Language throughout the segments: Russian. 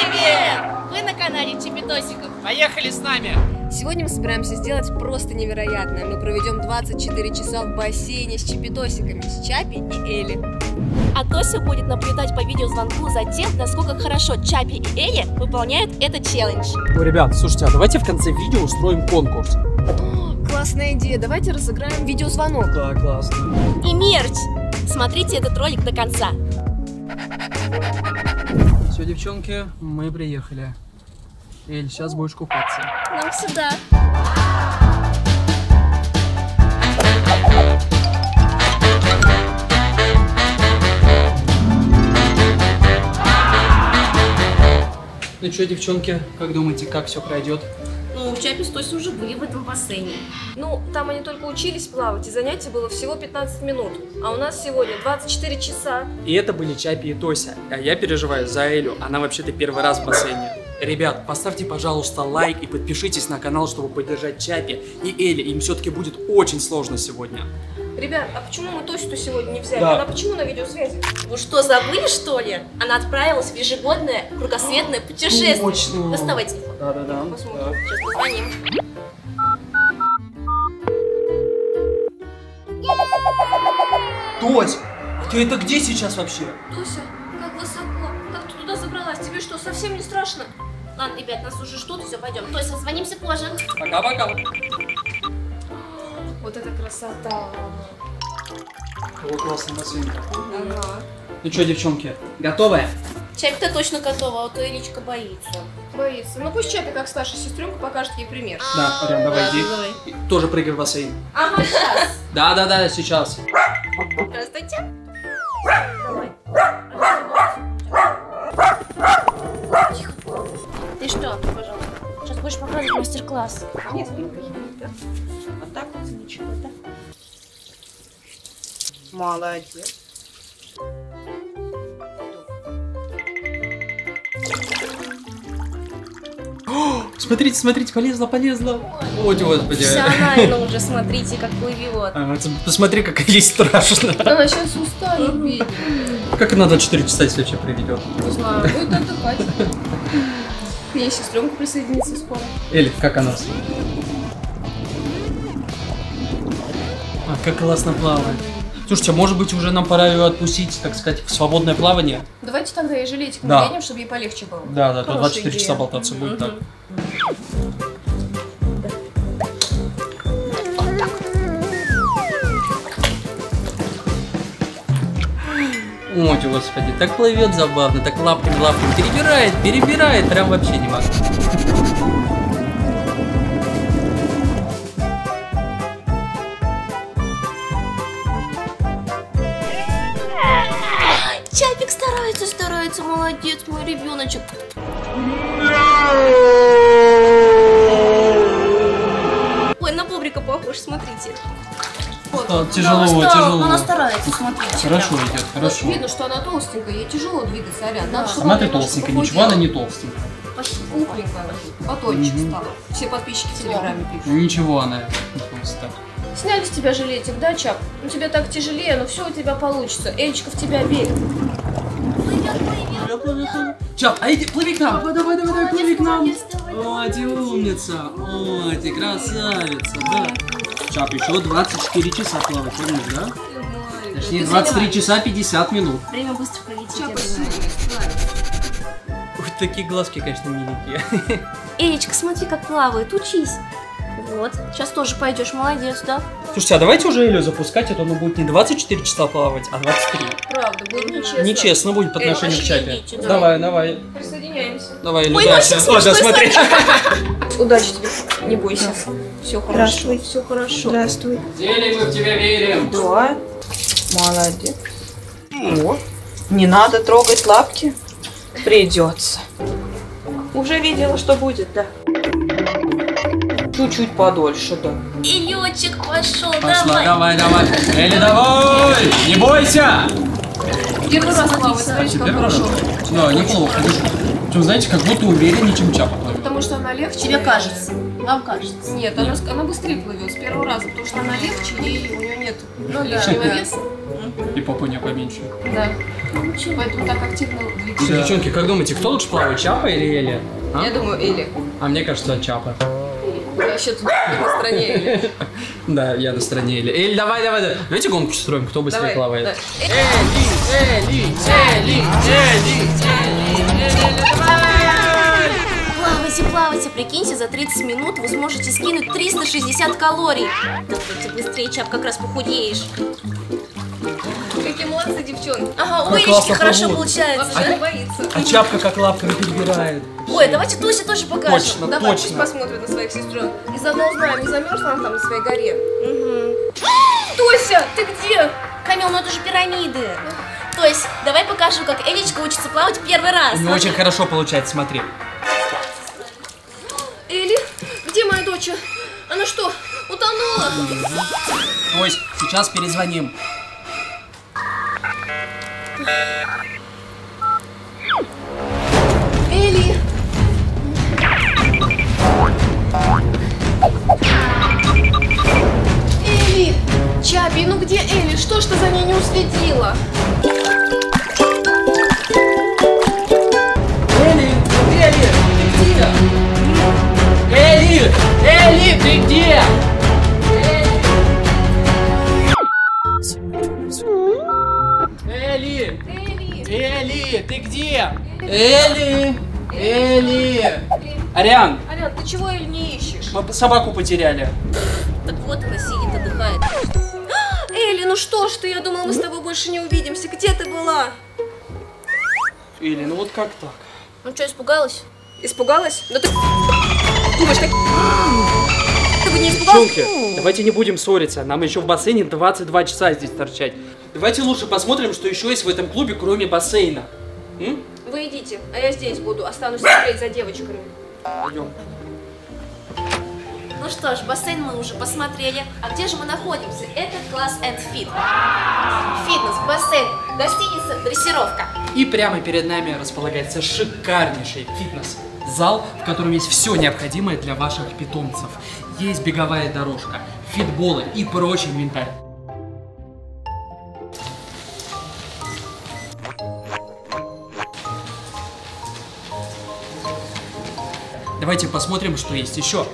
Привет! Вы на канале Чипитосиков. Поехали с нами! Сегодня мы собираемся сделать просто невероятное. Мы проведем 24 часа в бассейне с чипитосиками, с Чапи и Элли. А Тося будет наблюдать по видеозвонку за тем, насколько хорошо Чапи и Элли выполняют этот челлендж. Ой, ребят, слушайте, а давайте в конце видео устроим конкурс. Классная идея, давайте разыграем видеозвонок. Да, классно. И мерч! Смотрите этот ролик до конца. Все, девчонки, мы приехали. Эль, сейчас будешь купаться. Нам сюда. Ну что, девчонки, как думаете, как все пройдет? Ну, Чапи с Тосей уже были в этом бассейне. Ну, там они только учились плавать, и занятий было всего 15 минут. А у нас сегодня 24 часа. И это были Чапи и Тося. А я переживаю за Элю, она вообще-то первый раз в бассейне. Ребят, поставьте, пожалуйста, лайк и подпишитесь на канал, чтобы поддержать Чапи и Элли. Им все-таки будет очень сложно сегодня. Ребят, а почему мы Тосю-то сегодня не взяли? Да. Она почему на видеозвязи? Вы что, забыли, что ли? Она отправилась в ежегодное кругосветное путешествие. Точно. Доставай телефон. Да. Посмотрим. Сейчас позвоним. Тось, а ты это где сейчас вообще? Тося, как высоко. Как ты туда забралась? Тебе что, совсем не страшно? Ладно, ребят, нас уже ждут, все, пойдем. Тося, созвонимся позже. Пока-пока. Вот это красота. О, классный бассейн. Ага. Ну что, девчонки, готовы? Чапи-то точно готова, а вот Элечка боится. Боится. Ну пусть Чапи, как старшая сестренка, покажет ей пример. Да, Арян, давай, иди. Давай. Тоже прыгай в бассейн. Ага, сейчас. Да, сейчас. Здравствуйте. Давай. Тихо. Ты что, пожалуйста? Сейчас будешь показывать мастер-класс. Нет, да? Вот так вот, ничего, да? Молодец. Смотрите, полезла. Ой, господи. Профессионально уже, смотрите, как плывет. А, посмотри, как ей страшно. Она сейчас устанет, бедная. Как она 24 часа если вообще проведет? Не знаю, будет отдыхать. К ней сестренка присоединится скоро. Эль, как она? А, как классно плавает. Слушайте, может быть, уже нам пора ее отпустить, так сказать, в свободное плавание? Давайте тогда и жилетик Да. наденем, чтобы ей полегче было. Да, то Хорошая 24 идея. часа болтаться будет так. Ой, господи, так плывет забавно, так лапками перебирает, прям вообще не могу. Чапик старается, молодец, мой ребеночек. Ой, на бобрика похож, смотрите. А, тяжело. Но она старается, смотрите. Хорошо идет, хорошо. Видно, что она толстенькая, ей тяжело двигаться, Арян. Надо, чтобы Сама она ты немножко толстенькая, похудела. ничего она не толстенькая. Пухленькая, батончик стала. Все подписчики в телеграме пишут. Ничего она не толстая. Сняли с тебя жилетик, да, Чап? Ну тебе так тяжелее, но все у тебя получится. Эльчика в тебя верит. Чап, а иди, плыви к нам. Давай, плыви к нам. Молодец, давай. Ой, ты умница. Ой, ты красавица, да. Чап, еще 24 часа плавать, помнишь, да? Точнее, 23 часа 50 минут. Время быстро пролетит, я Чап, думаю. Ой, такие глазки, конечно, миленькие. Элечка, смотри, как плавает, учись. Вот, сейчас тоже пойдешь, молодец, да? Слушайте, а давайте уже Элю запускать, а то она будет не 24 часа плавать, а 23. Правда, будет нечестно. Нечестно будет по отношению к пошли, Чапе. идите, давай. Присоединяемся. Давай, Элю, Ой, дальше. Вася, О, да, стой, смотри. Удачи тебе. Не бойся. Все хорошо. Здравствуй. Все хорошо. Здравствуй. Элли, мы в тебя верим. Да. Молодец. О, не надо трогать лапки. Придется. Уже видела, что будет, да. Чуть-чуть подольше, да. Илючек пошел, Пошла, давай. давай. Элли, давай. Не бойся. Первый раз плавать, смотрите, как Первый раз? хорошо. Да, неплохо. Причем, знаете, как будто увереннее, чем Чапа плавает. Потому что она легче. Тебе кажется. Вам кажется? Нет, она быстрее плывет с первого раза, потому что она легче и у нее нет лишнего веса. И попа у нее поменьше. Да. Поэтому так активно двигается. Да. Девчонки, как думаете, кто лучше плавает, Чапа или Эля? Я думаю, Эли. А мне кажется, Чапа. Я вообще тут на стороне Эли. Да, я на стороне Эли. Эль, давай. Давайте гонку строим, кто быстрее плавает. Да. Эли, Плавайте, прикиньте, за 30 минут вы сможете скинуть 360 калорий. Давайте быстрее, Чап, как раз похудеешь. Какие молодцы, девчонки. Ага, Как ой, классно хорошо плывут. получается, Вообще не да? боится. А Чапка как лапками перебирает. Ой, давайте Тося тоже покажем. Точно, Давай, пусть точно. посмотрит на своих сестрен. И заодно узнаем, не замерзла она там на своей горе. Угу. Тося, ты где? Камил, ну это же пирамиды. То есть, давай покажу, как Элечка учится плавать первый раз. У нее очень хорошо получается, смотри. Эли, где моя дочь? Она что, утонула? Ой, сейчас перезвоним. Эли! Эли! Чапи, ну где Эли? Что ж ты за ней не уследила? Эли, ты где? Эли! Эли, ты где? Эли! Ариан, Ариан, ты чего Эли не ищешь? мы собаку потеряли. Так вот она сидит, отдыхает. Эли, ну что ж ты? Я думала, мы с тобой больше не увидимся. Где ты была? Эли, ну вот как так? Ну что, испугалась? Испугалась? Ну ты думаешь, так... Ты бы не испугалась? Девчонки, давайте не будем ссориться. Нам еще в бассейне 22 часа здесь торчать. Давайте лучше посмотрим, что еще есть в этом клубе, кроме бассейна. Вы идите, а я здесь буду. Останусь смотреть за девочками. Пойдем. Ну что ж, бассейн мы уже посмотрели. А где же мы находимся? Это класс and fit. Фитнес, бассейн, гостиница, дрессировка. И прямо перед нами располагается шикарнейший фитнес-зал, в котором есть все необходимое для ваших питомцев. Есть беговая дорожка, фитболы и прочий инвентарь. Давайте посмотрим, что есть еще.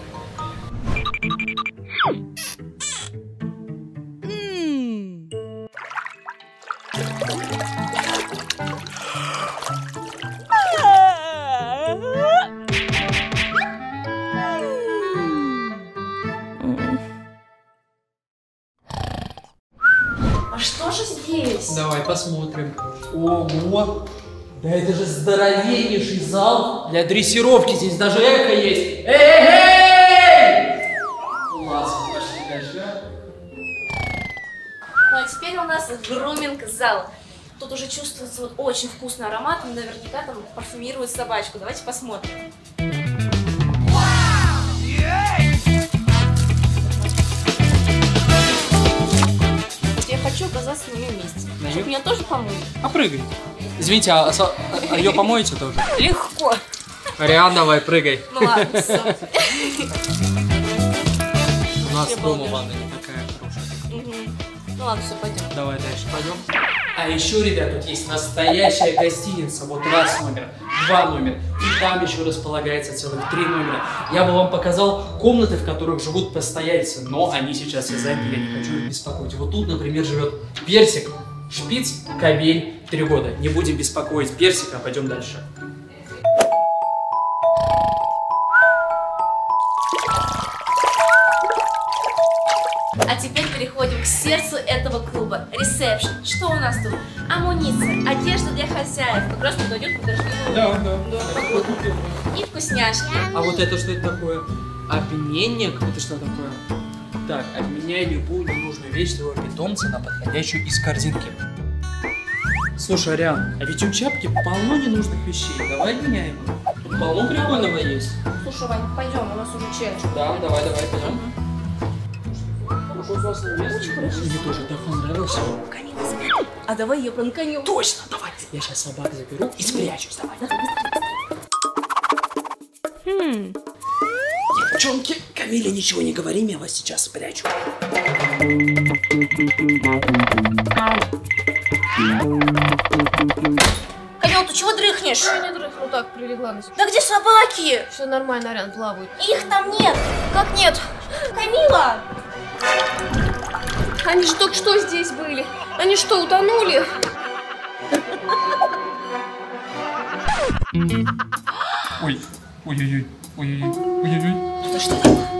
А что же здесь? Давай посмотрим. Ого! Да это же здоровеннейший зал для дрессировки. Здесь даже эхо есть. Эй! Класс, пошли дальше. Ну а теперь у нас груминг-зал. Тут уже чувствуется вот очень вкусный аромат. Наверняка там парфюмируют собачку. Давайте посмотрим. Я хочу оказаться на ее месте. Чтобы меня тоже помыли. А прыгай. Извините, а ее помоете тоже? Легко. Ариан, давай, прыгай. Ну ладно, все. У нас дома ванна не такая хорошая. Ну ладно, все, пойдем. Давай дальше пойдем. А еще, ребят, тут есть настоящая гостиница. Вот раз номер, 2 номер. И там еще располагается целых 3 номера. Я бы вам показал комнаты, в которых живут постояльцы. Но они сейчас все заняты, я не хочу их беспокоить. Вот тут, например, живет Персик, Шпиц, Кобель, 3 года. Не будем беспокоить Персика, пойдем дальше. А теперь переходим к сердцу этого клуба. Ресепшн. Что у нас тут? Амуниция, одежда для хозяев. Как раз подойдет под дождливую Да. погоду. И вкусняшки. А вот это что это такое? Обменник? Это что такое? Так, обменяй любую ненужную вещь своего питомца на подходящую из корзинки. Слушай, Ариан, а ведь у Чапки полно ненужных вещей. Давай меняем. Тут полно прикольного есть. Слушай, Вань, пойдем, у нас уже чай. Да, давай, пойдем. Мне тоже так понравился. А давай ее пранканем. Точно, давай. Я сейчас собак заберу и спрячусь. Давай. девчонки, Камиле ничего не говори, я вас сейчас спрячу. Камил, ты чего дрыхнешь? Я не дрыхну, так прилегла на себя. Да где собаки? Все нормально, Ариан, плавают. Их там нет. Как нет? Камила! Они же только что здесь были. Они что, утонули? Ой, ой-ой-ой, ой-ой-ой, ой-ой-ой. Что?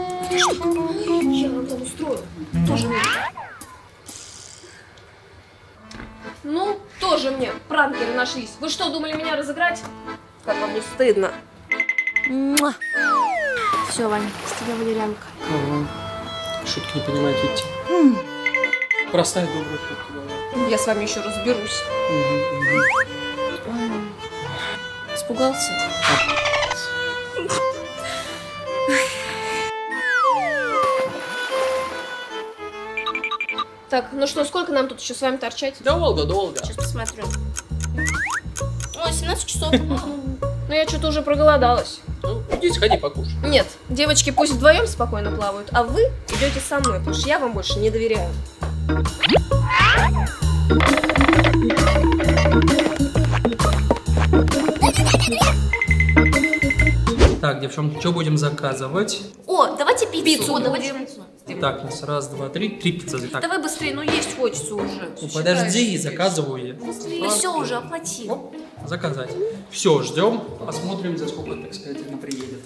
Я вам там устрою. Тоже мне. Ну, тоже мне пранкеры нашлись. Вы что, думали меня разыграть? Как вам не стыдно? Все, Ваня, с тебя валерьянка. Шутки не понимает, видите? Простая добрая шутка, давай. Я с вами еще разберусь. Испугался? Так, ну что, сколько нам тут еще с вами торчать? Долго, долго. Сейчас посмотрю. Ой, 17 часов. Ну, я что-то уже проголодалась. Ну, иди, сходи, покушай. Нет, девочки пусть вдвоем спокойно плавают, а вы идете со мной, потому что я вам больше не доверяю. Так, девчонки, что будем заказывать? О, давайте пиццу. Пиццу О, давайте будем. пиццу. Так, у нас раз, два, три пиццы. Так, Давай быстрее, ну есть хочется уже. ну, подожди, заказываю я. Ты все уже оплатил. Оп, заказать. Все, ждем, посмотрим, за сколько, так сказать, она приедет.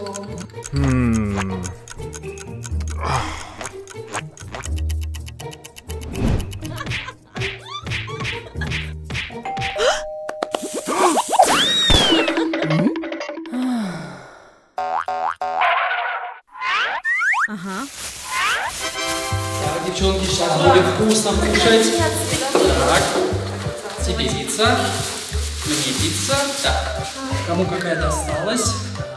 Так, девчонки, сейчас будет вкусно кушать. Так, тебе пицца, мне пицца. Так, кому какая досталась?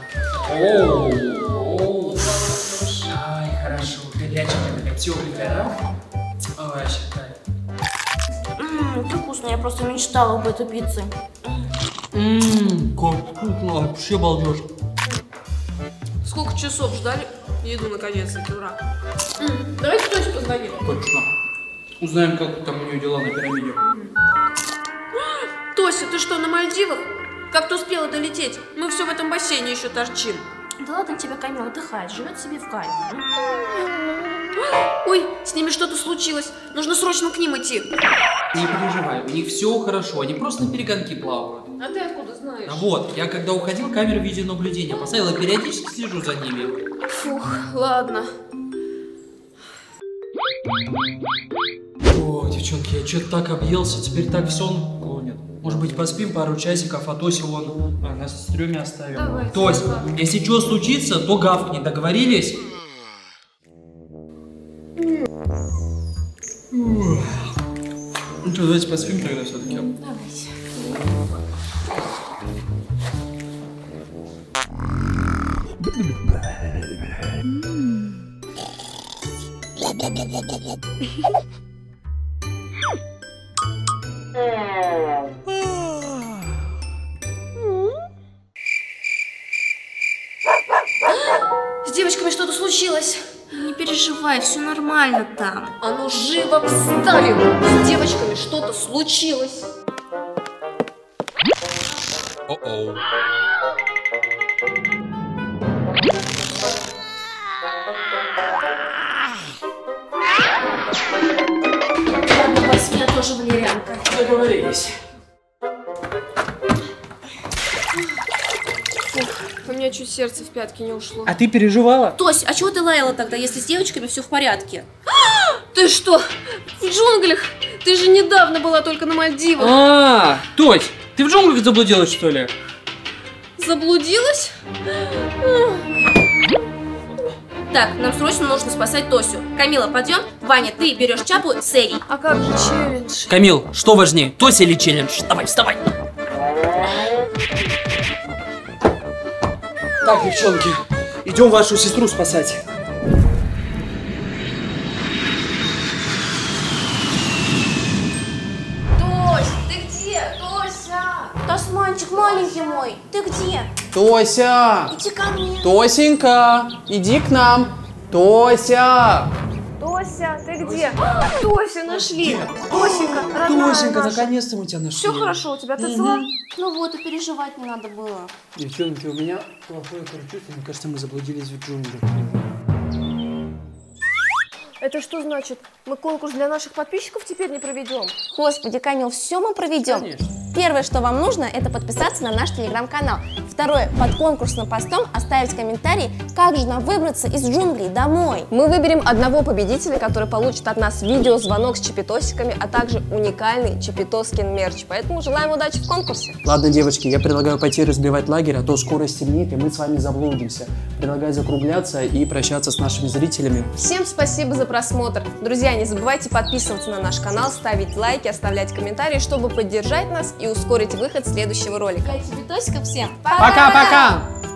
Оу, ай, хорошо, горячая такая, тепленькая, да? Ой, считай. Это вкусно, я просто мечтала об этой пицце. Как вкусно, вообще балдеж. Сколько часов ждали еду наконец-таки, ура. Давайте кто-нибудь позвоним. Точно. Узнаем, как там у нее дела на пирамиде. Тося, ты что, на Мальдивах? Как ты успела долететь? Мы все в этом бассейне еще торчим. Да ладно тебе, Камила, отдыхает, живет себе в кайф. Ой, с ними что-то случилось. Нужно срочно к ним идти. Не переживай, у них все хорошо, они просто на перегонки плавают. А ты откуда знаешь? А вот, я когда уходил, камеру видеонаблюдения поставила, периодически слежу за ними. Фух, ладно. О, девчонки, я что-то так объелся, теперь так в сон клонит. Может быть, поспим пару часиков, а Тосю вон на стреме оставим. Давай, Тось, давай. если что случится, то гавкни, договорились? Ну что, давайте поспим тогда все-таки. Давайте. С девочками что-то случилось. Не переживай, все нормально там. А ну живо встали! С девочками что-то случилось. О-оу. Ладно, возьми, я тоже валерьянка. Договорились. У меня чуть сердце в пятки не ушло. А ты переживала? Тось, а чего ты лаяла тогда, если с девочками все в порядке? Ты что, в джунглях? Ты же недавно была только на Мальдивах. А, Тось, ты в джунглях заблудилась, что ли? Заблудилась? Так, нам срочно нужно спасать Тосю. Камила, пойдем. Ваня, ты берешь Чапу с Элей. А как же челлендж? Камил, что важнее, Тося или челлендж? Давай, вставай. Так, девчонки, идем вашу сестру спасать. Тось, ты где? Тося! Тасман, Зайчик маленький мой, ты где? Тося! Иди ко мне. Тосенька, иди к нам. Тося! Тося, ты где? Тося, нашли. Тосенька, родная Тосенька, наша. наконец-то мы тебя нашли. Все хорошо, у тебя ты цела? Ну вот, и переживать не надо было. Девчонки, у меня плохое предчувствие. Мне кажется, мы заблудились в джунглях. Это что значит? Мы конкурс для наших подписчиков теперь не проведем? Господи, Камил, все мы проведем. Конечно. Первое, что вам нужно, это подписаться на наш телеграм-канал. Второе, под конкурсным постом оставить комментарий, как же нам выбраться из джунглей домой. Мы выберем одного победителя, который получит от нас видеозвонок с чипитосиками, а также уникальный чипитоскин мерч. Поэтому желаем удачи в конкурсе. Ладно, девочки, я предлагаю пойти разбивать лагерь, а то скоро стемнеет, и мы с вами заблудимся. Предлагаю закругляться и прощаться с нашими зрителями. Всем спасибо за просмотр. Друзья, не забывайте подписываться на наш канал, ставить лайки, оставлять комментарии, чтобы поддержать нас и ускорить выход следующего ролика. Чипитосиков всем Пока-пока!